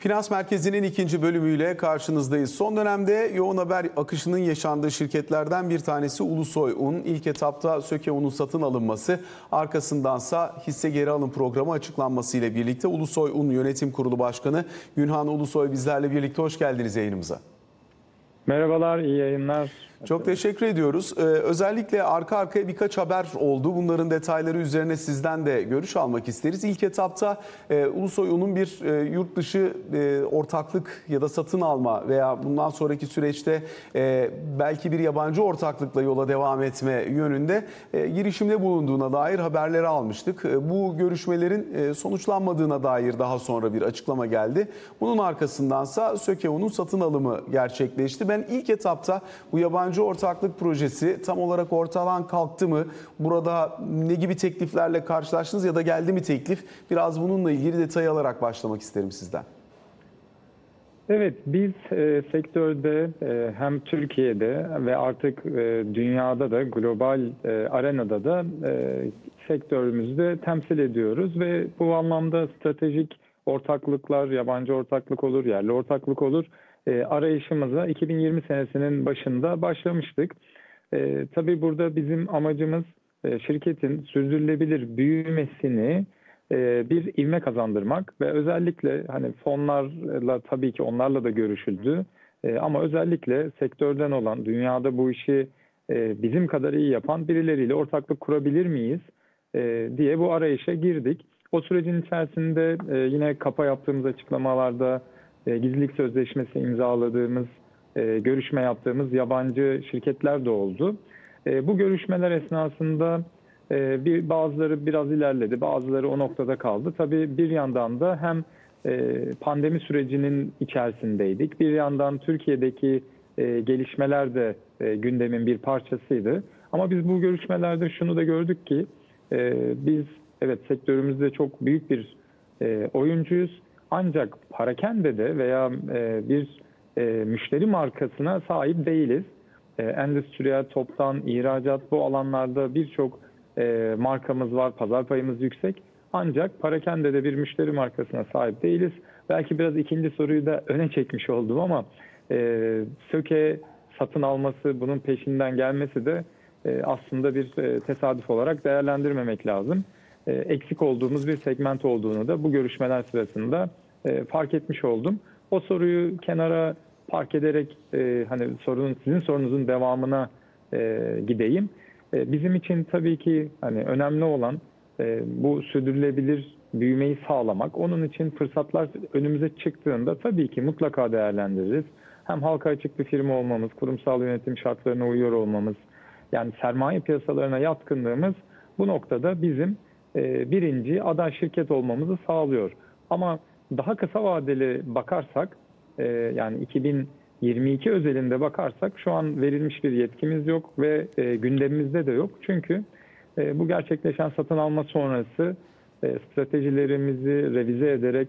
Finans Merkezi'nin ikinci bölümüyle karşınızdayız. Son dönemde yoğun haber akışının yaşandığı şirketlerden bir tanesi Ulusoy Un. İlk etapta Söke Un'un satın alınması, arkasındansa hisse geri alım programı açıklanması ile birlikte Ulusoy Un Yönetim Kurulu Başkanı Günhan Ulusoy bizlerle birlikte. Hoş geldiniz yayınımıza. Merhabalar, iyi yayınlar. Çok teşekkür ediyoruz. Özellikle arka arkaya birkaç haber oldu. Bunların detayları üzerine sizden de görüş almak isteriz. İlk etapta Ulusoy Un'un bir yurt dışı ortaklık ya da satın alma veya bundan sonraki süreçte belki bir yabancı ortaklıkla yola devam etme yönünde girişimde bulunduğuna dair haberleri almıştık. Bu görüşmelerin sonuçlanmadığına dair daha sonra bir açıklama geldi. Bunun arkasındansa Söke Un'un satın alımı gerçekleşti. Ben ilk etapta bu yabancı ortaklık projesi tam olarak ortadan kalktı mı? Burada ne gibi tekliflerle karşılaştınız ya da geldi mi teklif? Biraz bununla ilgili detay alarak başlamak isterim sizden. Evet, biz sektörde hem Türkiye'de ve artık dünyada da global arenada da sektörümüzde temsil ediyoruz ve bu anlamda stratejik ortaklıklar, yabancı ortaklık olur, yerli ortaklık olur. Arayışımıza 2020 senesinin başında başlamıştık. Tabii burada bizim amacımız şirketin sürdürülebilir büyümesini bir ivme kazandırmak ve özellikle hani fonlarla tabii ki onlarla da görüşüldü. Ama özellikle sektörden olan, dünyada bu işi bizim kadar iyi yapan birileriyle ortaklık kurabilir miyiz diye bu arayışa girdik. O sürecin içerisinde yine kapa yaptığımız açıklamalarda gizlilik sözleşmesi imzaladığımız, görüşme yaptığımız yabancı şirketler de oldu. Bu görüşmeler esnasında bazıları biraz ilerledi, bazıları o noktada kaldı. Tabii bir yandan da hem pandemi sürecinin içerisindeydik, bir yandan Türkiye'deki gelişmeler de gündemin bir parçasıydı. Ama biz bu görüşmelerde şunu da gördük ki biz evet sektörümüzde çok büyük bir oyuncuyuz. Ancak parakende de veya bir müşteri markasına sahip değiliz. Endüstriyel, toptan, ihracat bu alanlarda birçok markamız var, pazar payımız yüksek. Ancak parakende de bir müşteri markasına sahip değiliz. Belki biraz ikinci soruyu da öne çekmiş oldum ama Söke satın alması, bunun peşinden gelmesi de aslında bir tesadüf olarak değerlendirmemek lazım. Eksik olduğumuz bir segment olduğunu da bu görüşmeler sırasında fark etmiş oldum. O soruyu kenara park ederek hani sizin sorunuzun devamına gideyim. Bizim için tabii ki hani önemli olan bu sürdürülebilir büyümeyi sağlamak. Onun için fırsatlar önümüze çıktığında tabii ki mutlaka değerlendiririz. Hem halka açık bir firma olmamız, kurumsal yönetim şartlarına uyuyor olmamız, yani sermaye piyasalarına yatkınlığımız bu noktada bizim birinci aday şirket olmamızı sağlıyor. Ama daha kısa vadeli bakarsak, yani 2022 özelinde bakarsak şu an verilmiş bir yetkimiz yok ve gündemimizde de yok. Çünkü bu gerçekleşen satın alma sonrası stratejilerimizi revize ederek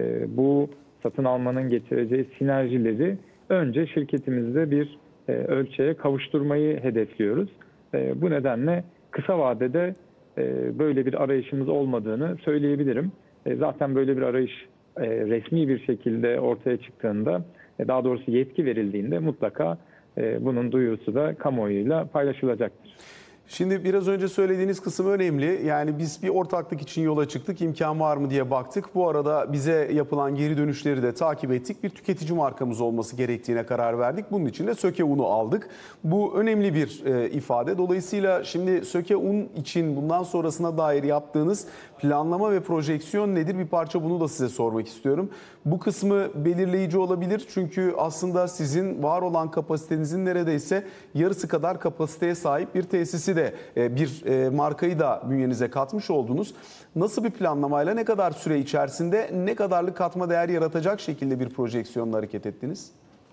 bu satın almanın getireceği sinerjileri önce şirketimizde bir ölçüye kavuşturmayı hedefliyoruz. Bu nedenle kısa vadede böyle bir arayışımız olmadığını söyleyebilirim. Zaten böyle bir arayış resmi bir şekilde ortaya çıktığında, daha doğrusu yetki verildiğinde mutlaka bunun duyurusu da kamuoyuyla paylaşılacaktır. Şimdi biraz önce söylediğiniz kısım önemli. Yani biz bir ortaklık için yola çıktık, imkan var mı diye baktık. Bu arada bize yapılan geri dönüşleri de takip ettik. Bir tüketici markamız olması gerektiğine karar verdik. Bunun için de Söke Un'u aldık. Bu önemli bir ifade. Dolayısıyla şimdi Söke Un için bundan sonrasına dair yaptığınız planlama ve projeksiyon nedir? Bir parça bunu da size sormak istiyorum. Bu kısmı belirleyici olabilir. Çünkü aslında sizin var olan kapasitenizin neredeyse yarısı kadar kapasiteye sahip bir tesisi de bir markayı da bünyenize katmış oldunuz. Nasıl bir planlamayla, ne kadar süre içerisinde ne kadarlık katma değer yaratacak şekilde bir projeksiyonla hareket ettiniz?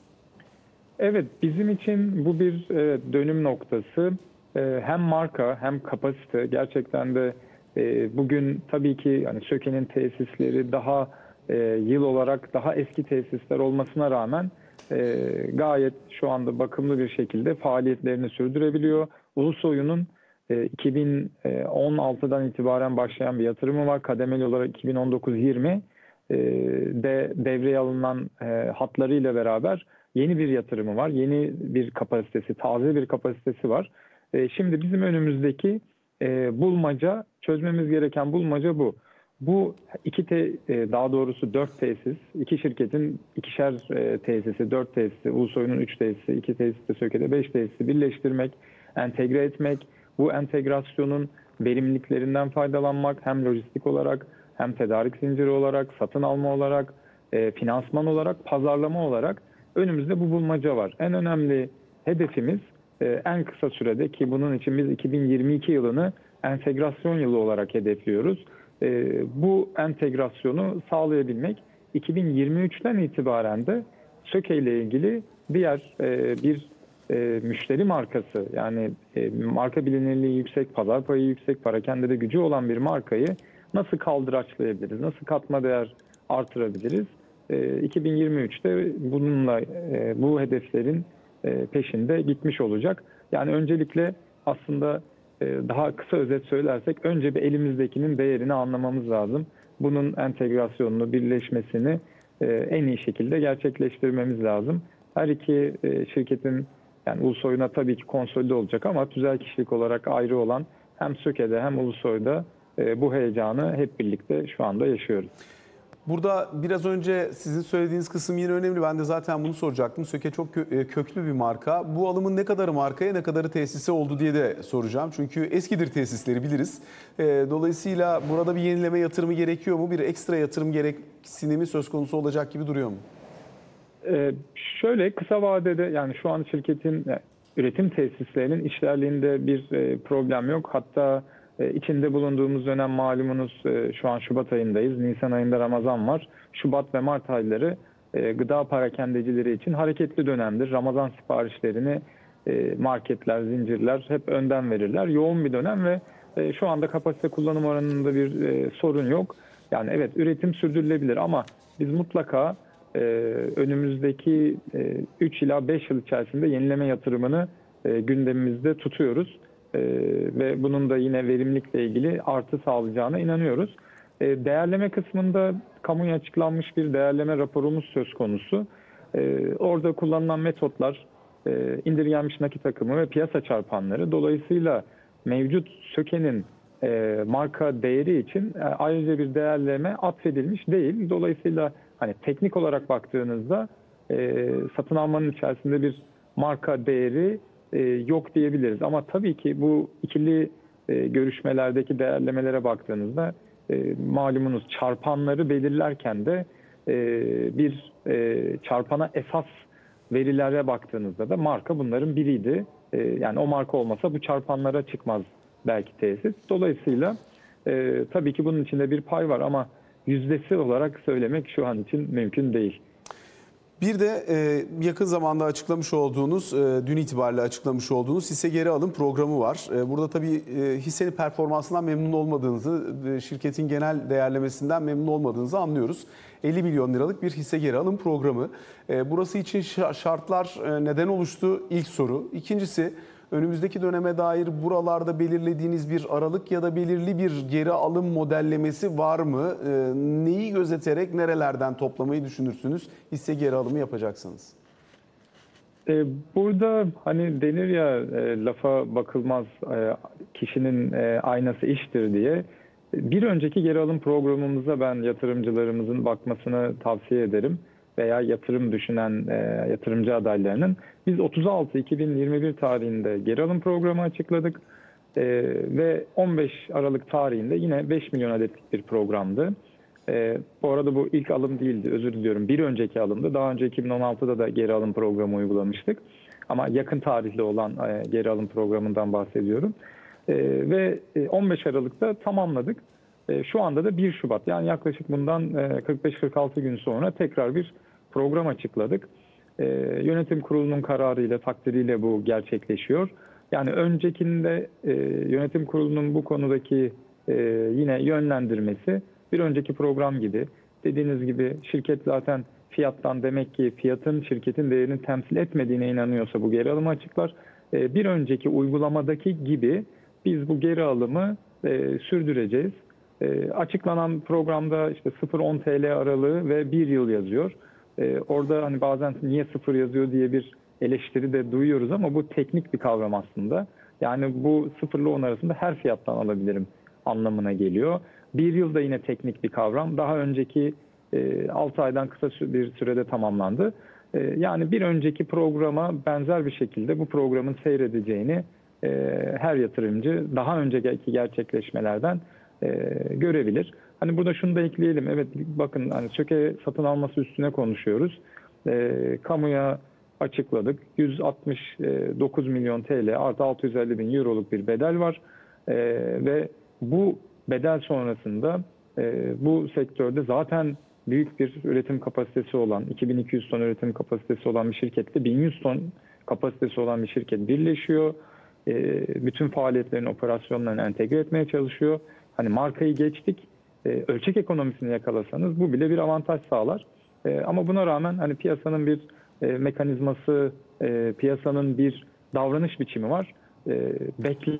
Evet, bizim için bu bir dönüm noktası. Hem marka hem kapasite gerçekten de bugün tabii ki yani Söke'nin tesisleri daha yıl olarak daha eski tesisler olmasına rağmen gayet şu anda bakımlı bir şekilde faaliyetlerini sürdürebiliyor. Ulusoy'un 2016'dan itibaren başlayan bir yatırımı var. Kademeli olarak 2019-20 de devreye alınan hatlarıyla beraber yeni bir yatırımı var. Yeni bir kapasitesi, taze bir kapasitesi var. Şimdi bizim önümüzdeki bulmaca, çözmemiz gereken bulmaca bu. Bu daha doğrusu 4 tesis, iki şirketin ikişer tesisi, 4 tesisi, Ulusoy'un 3 tesisi, 2 tesisi de Söke'de 5 tesisi birleştirmek, entegre etmek, bu entegrasyonun verimliliklerinden faydalanmak hem lojistik olarak hem tedarik zinciri olarak, satın alma olarak, finansman olarak, pazarlama olarak önümüzde bu bulmaca var. En önemli hedefimiz en kısa sürede, ki bunun için biz 2022 yılını entegrasyon yılı olarak hedefliyoruz. Bu entegrasyonu sağlayabilmek, 2023'ten itibaren de Söke ile ilgili diğer bir müşteri markası, yani marka bilinirliği yüksek, pazar payı yüksek, parakendede gücü olan bir markayı nasıl kaldıraçlayabiliriz, nasıl katma değer artırabiliriz? 2023'te bununla bu hedeflerin peşinde gitmiş olacak. Yani öncelikle aslında daha kısa özet söylersek önce bir elimizdekinin değerini anlamamız lazım. Bunun entegrasyonunu, birleşmesini en iyi şekilde gerçekleştirmemiz lazım. Her iki şirketin, yani Ulusoy'una tabii ki konsolide olacak ama tüzel kişilik olarak ayrı olan hem Söke'de hem Ulusoy'da bu heyecanı hep birlikte şu anda yaşıyoruz. Burada biraz önce sizin söylediğiniz kısım yine önemli. Ben de zaten bunu soracaktım. Söke çok köklü bir marka. Bu alımın ne kadarı markaya, ne kadarı tesise oldu diye de soracağım. Çünkü eskidir tesisleri, biliriz. Dolayısıyla burada bir yenileme yatırımı gerekiyor mu? Bir ekstra yatırım gereksinimi söz konusu olacak gibi duruyor mu? Şöyle kısa vadede, yani şu an şirketin üretim tesislerinin işlerliğinde bir problem yok. Hatta içinde bulunduğumuz dönem malumunuz şu an Şubat ayındayız. Nisan ayında Ramazan var. Şubat ve Mart ayları gıda parakendecileri için hareketli dönemdir. Ramazan siparişlerini marketler, zincirler hep önden verirler. Yoğun bir dönem ve şu anda kapasite kullanım oranında bir sorun yok. Yani evet, üretim sürdürülebilir ama biz mutlaka önümüzdeki 3 ila 5 yıl içerisinde yenileme yatırımını gündemimizde tutuyoruz. Ve bunun da yine verimlilikle ilgili artı sağlayacağına inanıyoruz. Değerleme kısmında kamuya açıklanmış bir değerleme raporumuz söz konusu. Orada kullanılan metotlar, indirgenmiş nakit akımı ve piyasa çarpanları. Dolayısıyla mevcut Söke'nin marka değeri için ayrıca bir değerleme atfedilmiş değil. Dolayısıyla hani teknik olarak baktığınızda satın almanın içerisinde bir marka değeri yok diyebiliriz. Ama tabii ki bu ikili görüşmelerdeki değerlemelere baktığınızda malumunuz çarpanları belirlerken de bir çarpana esas verilere baktığınızda da marka bunların biriydi. Yani o marka olmasa bu çarpanlara çıkmaz belki tesis. Dolayısıyla tabii ki bunun içinde bir pay var ama yüzdesi olarak söylemek şu an için mümkün değil. Bir de yakın zamanda açıklamış olduğunuz, dün itibariyle açıklamış olduğunuz hisse geri alım programı var. Burada tabii hissenin performansından memnun olmadığınızı, şirketin genel değerlemesinden memnun olmadığınızı anlıyoruz. 50 milyon liralık bir hisse geri alım programı. Burası için şartlar neden oluştu? İlk soru. İkincisi, önümüzdeki döneme dair buralarda belirlediğiniz bir aralık ya da belirli bir geri alım modellemesi var mı? Neyi gözeterek nerelerden toplamayı düşünürsünüz hisse geri alımı yapacaksınız? Burada hani denir ya, lafa bakılmaz, kişinin aynası iştir diye. Bir önceki geri alım programımıza ben yatırımcılarımızın bakmasını tavsiye ederim veya yatırım düşünen yatırımcı adaylarının. Biz 30.6.2021 tarihinde geri alım programı açıkladık ve 15 Aralık tarihinde yine 5 milyon adetlik bir programdı. Bu arada bu ilk alım değildi, özür diliyorum. Bir önceki alımdı. Daha önce 2016'da da geri alım programı uygulamıştık. Ama yakın tarihli olan geri alım programından bahsediyorum. Ve 15 Aralık'ta tamamladık. Şu anda da 1 Şubat, yani yaklaşık bundan 45-46 gün sonra tekrar bir program açıkladık. Yönetim kurulunun kararıyla, takdiriyle bu gerçekleşiyor. Yani öncekinde yönetim kurulunun bu konudaki yine yönlendirmesi bir önceki program gibi. Dediğiniz gibi şirket zaten fiyattan, demek ki fiyatın şirketin değerini temsil etmediğine inanıyorsa bu geri alımı açıklar. Bir önceki uygulamadaki gibi biz bu geri alımı sürdüreceğiz. Açıklanan programda işte 0-10 TL aralığı ve 1 yıl yazıyor. Orada hani bazen niye 0 yazıyor diye bir eleştiri de duyuyoruz ama bu teknik bir kavram aslında. Yani bu 0 ile 10 arasında her fiyattan alabilirim anlamına geliyor. 1 yıl da yine teknik bir kavram. Daha önceki 6 aydan kısa bir sürede tamamlandı. Yani bir önceki programa benzer bir şekilde bu programın seyredeceğini her yatırımcı daha önceki gerçekleşmelerden görebilir. Hani burada şunu da ekleyelim. Evet, bakın hani SÖKE satın alması üstüne konuşuyoruz. Kamuya açıkladık. 169 milyon TL artı 650 bin euroluk bir bedel var. Ve bu bedel sonrasında bu sektörde zaten büyük bir üretim kapasitesi olan, 2200 ton üretim kapasitesi olan bir şirketle 1100 ton kapasitesi olan bir şirket birleşiyor. Bütün faaliyetlerin operasyonlarını entegre etmeye çalışıyor. Hani markayı geçtik, ölçek ekonomisini yakalasanız bu bile bir avantaj sağlar. Ama buna rağmen hani piyasanın bir mekanizması, piyasanın bir davranış biçimi var. Beklenti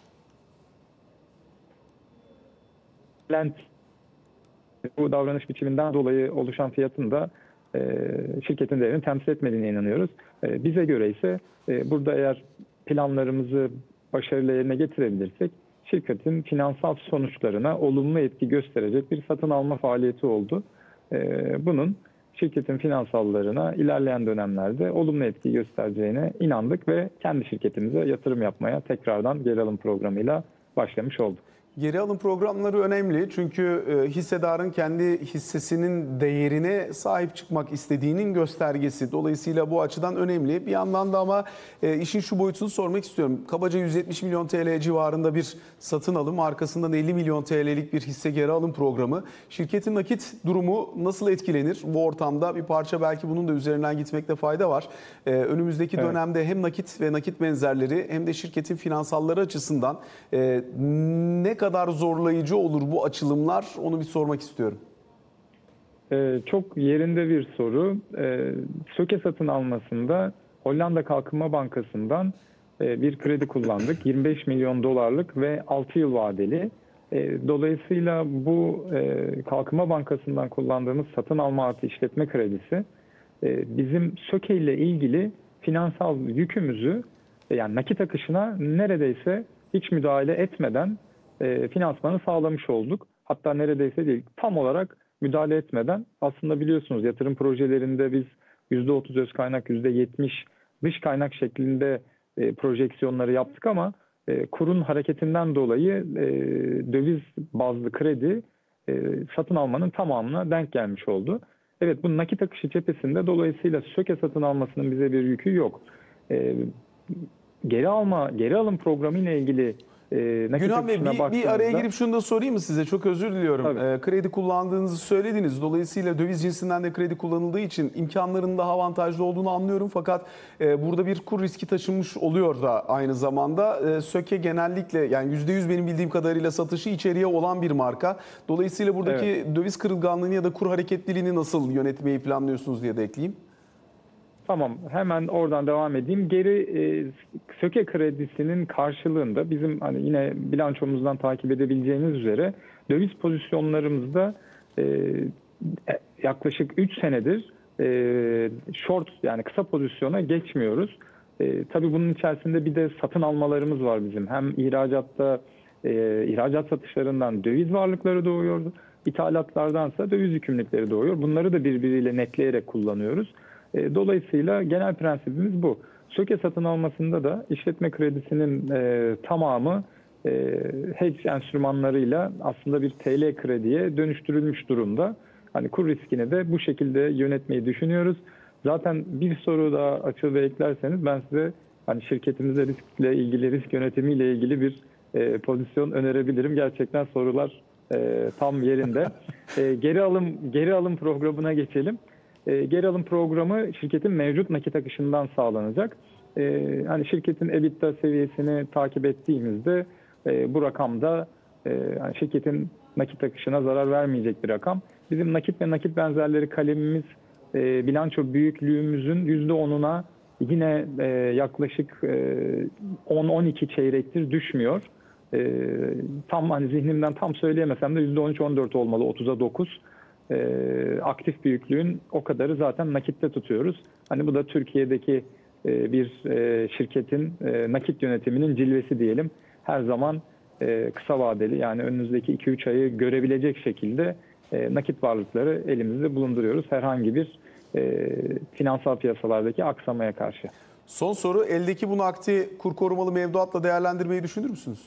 bu davranış biçiminden dolayı oluşan fiyatın da şirketin değerini temsil etmediğine inanıyoruz. Bize göre ise burada eğer planlarımızı başarıyla yerine getirebilirsek şirketin finansal sonuçlarına olumlu etki gösterecek bir satın alma faaliyeti oldu. Bunun şirketin finansallarına ilerleyen dönemlerde olumlu etki göstereceğine inandık ve kendi şirketimize yatırım yapmaya tekrardan geri alım programıyla başlamış olduk. Geri alım programları önemli çünkü hissedarın kendi hissesinin değerine sahip çıkmak istediğinin göstergesi. Dolayısıyla bu açıdan önemli. Bir yandan da ama işin şu boyutunu sormak istiyorum. Kabaca 170 milyon TL civarında bir satın alım, arkasından 50 milyon TL'lik bir hisse geri alım programı. Şirketin nakit durumu nasıl etkilenir? Bu ortamda bir parça belki bunun da üzerinden gitmekte fayda var. Önümüzdeki dönemde hem nakit ve nakit benzerleri hem de şirketin finansalları açısından ne kadar zorlayıcı olur bu açılımlar, onu bir sormak istiyorum. Çok yerinde bir soru. SÖKE satın almasında Hollanda Kalkınma Bankası'ndan bir kredi kullandık. 25 milyon dolarlık ve 6 yıl vadeli. Dolayısıyla bu Kalkınma Bankası'ndan kullandığımız satın alma artı işletme kredisi bizim SÖKE ile ilgili finansal yükümüzü yani nakit akışına neredeyse hiç müdahale etmeden finansmanı sağlamış olduk. Hatta neredeyse değil, tam olarak müdahale etmeden. Aslında biliyorsunuz yatırım projelerinde biz %30 öz kaynak, %70 dış kaynak şeklinde projeksiyonları yaptık ama kurun hareketinden dolayı döviz bazlı kredi satın almanın tamamına denk gelmiş oldu. Evet, bu nakit akışı cephesinde dolayısıyla SÖKE satın almasının bize bir yükü yok. Geri alım programı ile ilgili Günhan Bey bir araya girip şunu da sorayım mı size? Çok özür diliyorum. Kredi kullandığınızı söylediniz. Dolayısıyla döviz cinsinden de kredi kullanıldığı için imkanların daha avantajlı olduğunu anlıyorum. Fakat burada bir kur riski taşınmış oluyor da aynı zamanda. SÖKE genellikle yani %100 benim bildiğim kadarıyla satışı içeriye olan bir marka. Dolayısıyla buradaki döviz kırılganlığını ya da kur hareketliliğini nasıl yönetmeyi planlıyorsunuz diye de ekleyeyim. Tamam, hemen oradan devam edeyim. SÖKE kredisinin karşılığında bizim hani yine bilançomuzdan takip edebileceğiniz üzere döviz pozisyonlarımızda yaklaşık 3 senedir short yani kısa pozisyona geçmiyoruz. Tabii bunun içerisinde bir de satın almalarımız var bizim. Hem ihracat satışlarından döviz varlıkları doğuyor, ithalatlardansa döviz yükümlülükleri doğuyor. Bunları da birbiriyle netleyerek kullanıyoruz. Dolayısıyla genel prensibimiz bu. SÖKE satın almasında da işletme kredisinin tamamı hedge enstrümanlarıyla aslında bir TL krediye dönüştürülmüş durumda. Hani kur riskini de bu şekilde yönetmeyi düşünüyoruz. Zaten bir soru daha açıl ve eklerseniz ben size hani şirketimizde riskle ilgili, risk yönetimiyle ilgili bir pozisyon önerebilirim. Gerçekten sorular tam yerinde. Geri alım programına geçelim. Geri alım programı şirketin mevcut nakit akışından sağlanacak. Hani şirketin EBITDA seviyesini takip ettiğimizde bu rakamda yani şirketin nakit akışına zarar vermeyecek bir rakam. Bizim nakit ve nakit benzerleri kalemimiz bilanço büyüklüğümüzün %10'una yine yaklaşık 10-12 çeyrektir düşmüyor. tam hani zihnimden tam söyleyemesem de %13-14 olmalı, 30'a 9. Aktif büyüklüğün o kadarı zaten nakitte tutuyoruz. Hani bu da Türkiye'deki bir şirketin nakit yönetiminin cilvesi diyelim. Her zaman kısa vadeli, yani önümüzdeki 2-3 ayı görebilecek şekilde nakit varlıkları elimizde bulunduruyoruz. Herhangi bir finansal piyasalardaki aksamaya karşı. Son soru, eldeki bu nakdi kur korumalı mevduatla değerlendirmeyi düşünür müsünüz?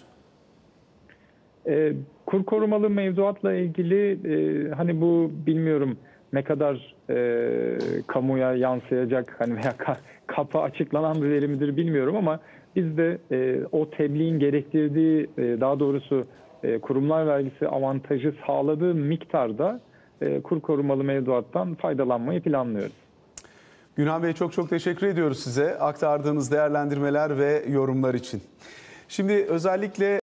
Kur korumalı mevduatla ilgili hani bu bilmiyorum ne kadar kamuya yansıyacak hani veya kapı açıklanan bir veri midir bilmiyorum, ama biz de o tebliğin gerektirdiği, daha doğrusu kurumlar vergisi avantajı sağladığı miktarda kur korumalı mevduattan faydalanmayı planlıyoruz. Günhan Bey, çok teşekkür ediyoruz size aktardığınız değerlendirmeler ve yorumlar için. Şimdi özellikle